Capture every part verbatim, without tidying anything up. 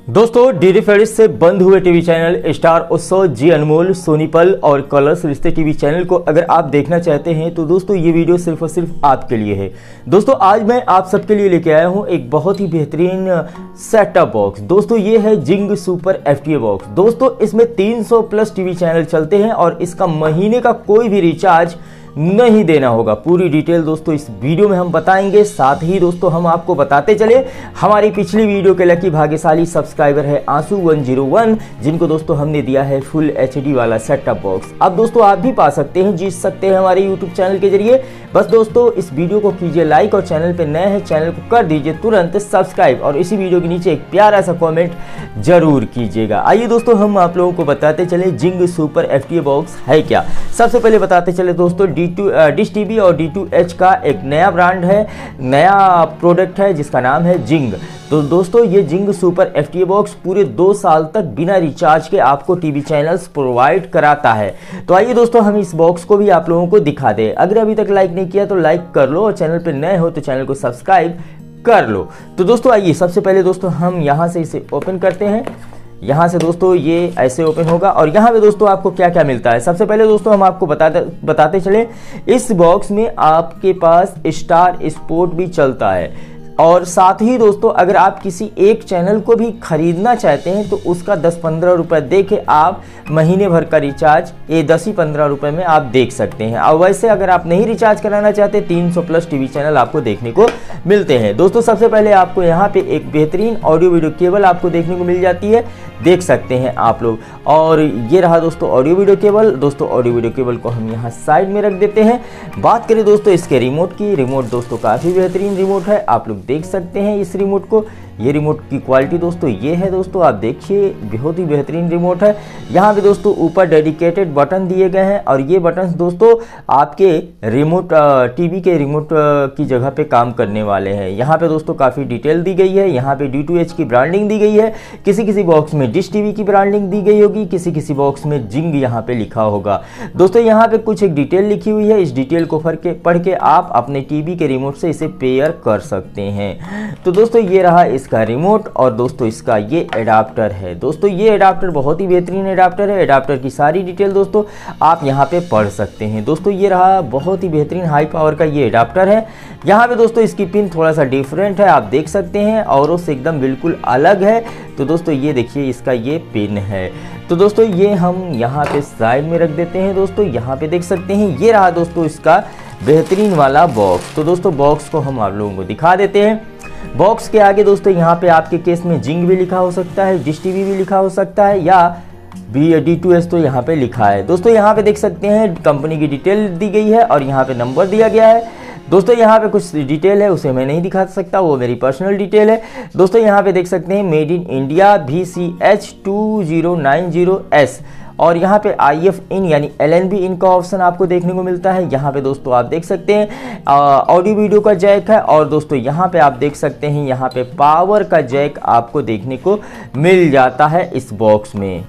दोस्तों D Ferris से बंद हुए TV channel star Utsav, Zee अनमोल, सोनी पल और कलर्स रिश्ते टीवी चैनल को अगर आप देखना चाहते हैं तो दोस्तों ये वीडियो सिर्फ और सिर्फ आपके लिए है। दोस्तों आज मैं आप सबके लिए लेके आया हूं एक बहुत ही बेहतरीन सेटअप बॉक्स। दोस्तों ये है जिंग सुपर एफटीए बॉक्स। दोस्तों इसमें तीन सौ प्लस टीवी चैनल चलते हैं और इसका महीने का कोई भी रिचार्ज नहीं देना होगा। पूरी डिटेल दोस्तों इस वीडियो में हम बताएंगे। साथ ही दोस्तों हम आपको बताते चले हमारी पिछली वीडियो के लकी भाग्यशाली सब्सक्राइबर है आंसू वन जीरो वन, जिनको दोस्तों हमने दिया है फुल एचडी वाला सेटअप बॉक्स। अब दोस्तों आप भी पा सकते हैं, जीत सकते हैं हमारे यूट्यूब चैनल के जरिए। बस दोस्तों इस वीडियो को कीजिए लाइक और चैनल पे नए हैं चैनल को कर दीजिए तुरंत सब्सक्राइब और इसी वीडियो के नीचे एक प्यारा सा कॉमेंट जरूर कीजिएगा। आइए दोस्तों हम आप लोगों को बताते चले जिंग सुपर एफटीए बॉक्स है क्या। सबसे पहले बताते चले दोस्तों डी टू डिश टीवी और डी टू एच का एक नया ब्रांड है, नया प्रोडक्ट है जिसका नाम है जिंग। तो दोस्तों ये जिंग सुपर एफटीए बॉक्स पूरे दो साल तक बिना रिचार्ज के आपको टीवी चैनल्स प्रोवाइड कराता है। तो आइए दोस्तों हम इस बॉक्स को भी आप लोगों को दिखा दें। अगर अभी तक लाइक नहीं किया तो लाइक कर लो और चैनल पर नए हो तो चैनल को सब्सक्राइब कर लो। तो दोस्तों आइए सबसे पहले दोस्तों हम यहाँ से इसे ओपन करते हैं। यहाँ से दोस्तों ये ऐसे ओपन होगा और यहाँ पे दोस्तों आपको क्या क्या मिलता है। सबसे पहले दोस्तों हम आपको बताते बताते चले इस बॉक्स में आपके पास स्टार स्पोर्ट भी चलता है और साथ ही दोस्तों अगर आप किसी एक चैनल को भी खरीदना चाहते हैं तो उसका दस पंद्रह रुपये दे के आप महीने भर का रिचार्ज ये दस ही पंद्रह रुपये में आप देख सकते हैं। और वैसे अगर आप नहीं रिचार्ज कराना चाहते तीन सौ प्लस टीवी चैनल आपको देखने को मिलते हैं। दोस्तों सबसे पहले आपको यहाँ पे एक बेहतरीन ऑडियो वीडियो केबल आपको देखने को मिल जाती है, देख सकते हैं आप लोग। और ये रहा दोस्तों ऑडियो वीडियो केबल। दोस्तों ऑडियो वीडियो केबल को हम यहाँ साइड में रख देते हैं। बात करें दोस्तों इसके रिमोट की, रिमोट दोस्तों काफ़ी बेहतरीन रिमोट है, आप लोग देख सकते हैं इस रिमोट को। ये रिमोट की क्वालिटी दोस्तों ये है दोस्तों, आप देखिए बहुत ही बेहतरीन रिमोट है। यहाँ पे दोस्तों ऊपर डेडिकेटेड बटन दिए गए हैं और ये बटन दोस्तों आपके रिमोट टीवी के रिमोट की जगह पे काम करने वाले हैं। यहाँ पे दोस्तों काफ़ी डिटेल दी गई है। यहाँ पे डी टू एच की ब्रांडिंग दी गई है, किसी किसी बॉक्स में डिश टीवी की ब्रांडिंग दी गई होगी, किसी किसी बॉक्स में जिंग यहाँ पे लिखा होगा। दोस्तों यहाँ पे कुछ एक डिटेल लिखी हुई है, इस डिटेल को पढ़ के पढ़ के आप अपने टीवी के रिमोट से इसे पेयर कर सकते हैं। तो दोस्तों ये रहा इसका रिमोट और दोस्तों इसका ये एडाप्टर है। दोस्तों ये एडाप्टर बहुत ही बेहतरीन एडाप्टर है। एडाप्टर की सारी डिटेल दोस्तों आप यहाँ पे पढ़ सकते हैं। दोस्तों ये रहा बहुत ही बेहतरीन हाई पावर का ये एडाप्टर है। यहाँ पे दोस्तों इसकी पिन थोड़ा सा डिफरेंट है, आप देख सकते हैं, और उससे एकदम बिल्कुल अलग है। तो दोस्तों ये देखिए इसका ये पिन है। तो दोस्तों ये हम यहाँ पे साइड में रख देते हैं। दोस्तों यहाँ पे देख सकते हैं ये रहा दोस्तों इसका बेहतरीन वाला बॉक्स। तो दोस्तों बॉक्स को हम आप लोगों को दिखा देते हैं। बॉक्स के आगे दोस्तों यहाँ पे आपके केस में जिंग भी लिखा हो सकता है, डिश टीवी भी लिखा हो सकता है या बी डी टू एस तो यहाँ पे लिखा है। दोस्तों यहाँ पे देख सकते हैं कंपनी की डिटेल दी गई है और यहाँ पे नंबर दिया गया है। दोस्तों यहाँ पे कुछ डिटेल है उसे मैं नहीं दिखा सकता, वो मेरी पर्सनल डिटेल है। दोस्तों यहाँ पे देख सकते हैं made in India V C H two zero nine zero S और यहाँ पे आई एफ इन यानी एल एन बी इन का ऑप्शन आपको देखने को मिलता है। यहाँ पे दोस्तों आप देख सकते हैं ऑडियो वीडियो का जैक है और दोस्तों यहाँ पे आप देख सकते हैं यहाँ पे पावर का जैक आपको देखने को मिल जाता है इस बॉक्स में।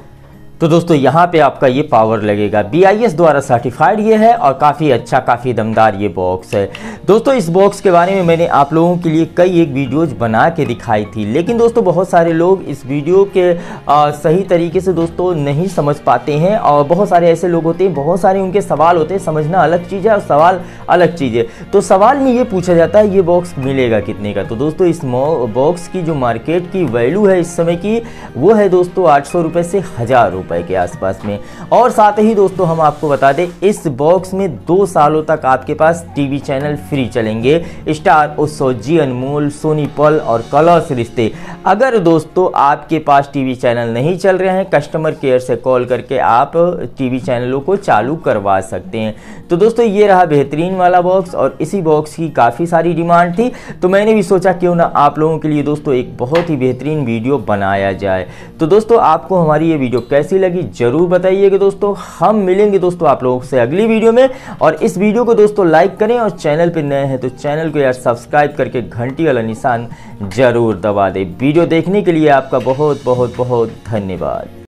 तो दोस्तों यहाँ पे आपका ये पावर लगेगा, बी आई एस द्वारा सर्टिफाइड ये है और काफ़ी अच्छा काफ़ी दमदार ये बॉक्स है। दोस्तों इस बॉक्स के बारे में मैंने आप लोगों के लिए कई एक वीडियोज बना के दिखाई थी, लेकिन दोस्तों बहुत सारे लोग इस वीडियो के आ, सही तरीके से दोस्तों नहीं समझ पाते हैं और बहुत सारे ऐसे लोग होते हैं, बहुत सारे उनके सवाल होते हैं। समझना अलग चीज़ है और सवाल अलग चीज़ है। तो सवाल में ये पूछा जाता है ये बॉक्स मिलेगा कितने का। तो दोस्तों इस बॉक्स की जो मार्केट की वैल्यू है इस समय की वो है दोस्तों आठ सौ रुपये से हज़ार रुपये के आसपास में। और साथ ही दोस्तों हम आपको बता दें इस बॉक्स में दो सालों तक आपके पास टीवी चैनल फ्री चलेंगे, स्टार उत्सव, जी अनमोल, सोनी पल और कलर्स रिश्ते। अगर दोस्तों आपके पास टीवी चैनल नहीं चल रहे हैं कस्टमर केयर से कॉल करके आप टीवी चैनलों को चालू करवा सकते हैं। तो दोस्तों ये रहा बेहतरीन वाला बॉक्स और इसी बॉक्स की काफ़ी सारी डिमांड थी तो मैंने भी सोचा क्यों ना आप लोगों के लिए दोस्तों एक बहुत ही बेहतरीन वीडियो बनाया जाए। तो दोस्तों आपको हमारी ये वीडियो कैसी लगी जरूर बताइएगा दोस्तों। हम मिलेंगे दोस्तों आप लोगों से अगली वीडियो में और इस वीडियो को दोस्तों लाइक करें और चैनल पे नए हैं तो चैनल को यार सब्सक्राइब करके घंटी वाला निशान जरूर दबा दें। वीडियो देखने के लिए आपका बहुत बहुत बहुत धन्यवाद।